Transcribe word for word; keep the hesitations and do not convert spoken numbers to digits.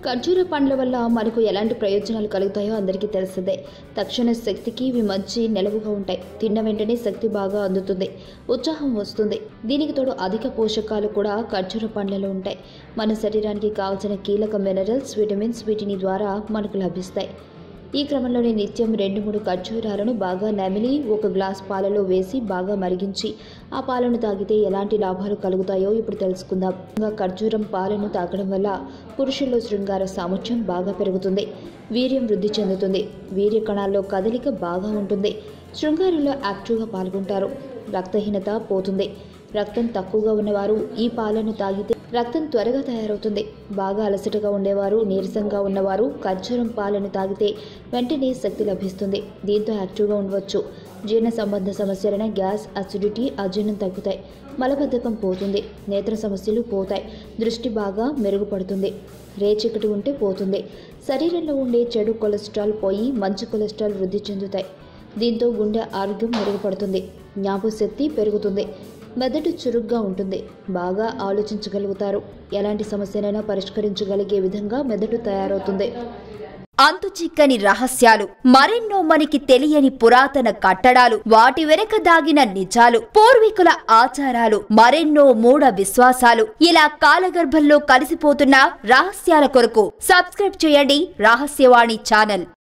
ఖర్జూర పండ్ల వల్ల మనకు ఎలాంటి ప్రయోజనాలు కలుగుతాయో అందరికీ తెలిసిందే. తక్షణ శక్తికి ఇవి మంచి నిలవుగా ఉంటాయి. తిన్న వెంటనే శక్తి బాగా అందుతుంది, ఉత్సాహం వస్తుంది. దీనికి తోడు అధిక పోషకాలు కూడా ఖర్జూర పండ్లలో ఉంటాయి. మన శరీరానికి కావాల్సిన కీలక మినరల్స్, విటమిన్స్ వీటిని ద్వారా మనకు లభిస్తాయి. ఈ క్రమంలోనే నిత్యం రెండు మూడు ఖర్జూరాలను బాగా నమిలి ఒక గ్లాస్ పాలలో వేసి బాగా మరిగించి ఆ పాలను తాగితే ఎలాంటి లాభాలు కలుగుతాయో ఇప్పుడు తెలుసుకుందాం. ఖర్జూరం పాలను తాగడం వల్ల పురుషుల్లో శృంగార సామర్థ్యం బాగా పెరుగుతుంది, వీర్యం వృద్ధి చెందుతుంది, వీర్య కణాల్లో కదలిక బాగా ఉంటుంది, శృంగారంలో యాక్టివ్గా పాల్గొంటారు, రక్తహీనత పోతుంది. రక్తం తక్కువగా ఉన్నవారు ఈ పాలను తాగితే రక్తం త్వరగా తయారవుతుంది. బాగా అలసటగా ఉండేవారు, నీరసంగా ఉన్నవారు ఖర్జూరం పాలను తాగితే వెంటనే శక్తి లభిస్తుంది. దీంతో యాక్టివ్గా ఉండవచ్చు. జీర్ణ సంబంధ సమస్యలైన గ్యాస్, అసిడిటీ, అజీర్ణం తగ్గుతాయి, మలబద్ధకం పోతుంది, నేత్ర సమస్యలు పోతాయి, దృష్టి బాగా మెరుగుపడుతుంది, రేచీకటి ఉంటే పోతుంది, శరీరంలో ఉండే చెడు కొలెస్ట్రాల్ పోయి మంచి కొలెస్ట్రాల్ వృద్ధి చెందుతాయి. దీంతో గుండె ఆరోగ్యం మెరుగుపడుతుంది, జ్ఞాపకశక్తి పెరుగుతుంది, మెదడు చురుగ్గా ఉంటుంది, బాగా ఆలోచించగలుగుతారు, ఎలాంటి సమస్యనైనా పరిష్కరించగలిగే విధంగా మెదడు తయారవుతుంది. అంతు చిక్కని రహస్యాలు, మరెన్నో మనకి తెలియని పురాతన కట్టడాలు, వాటి వెనక దాగిన నిజాలు, పూర్వీకుల ఆచారాలు, మరెన్నో మూఢ విశ్వాసాలు, ఇలా కాలగర్భంలో కలిసిపోతున్న రహస్యాల కొరకు సబ్స్క్రైబ్ చేయండి రహస్యవాణి ఛానల్.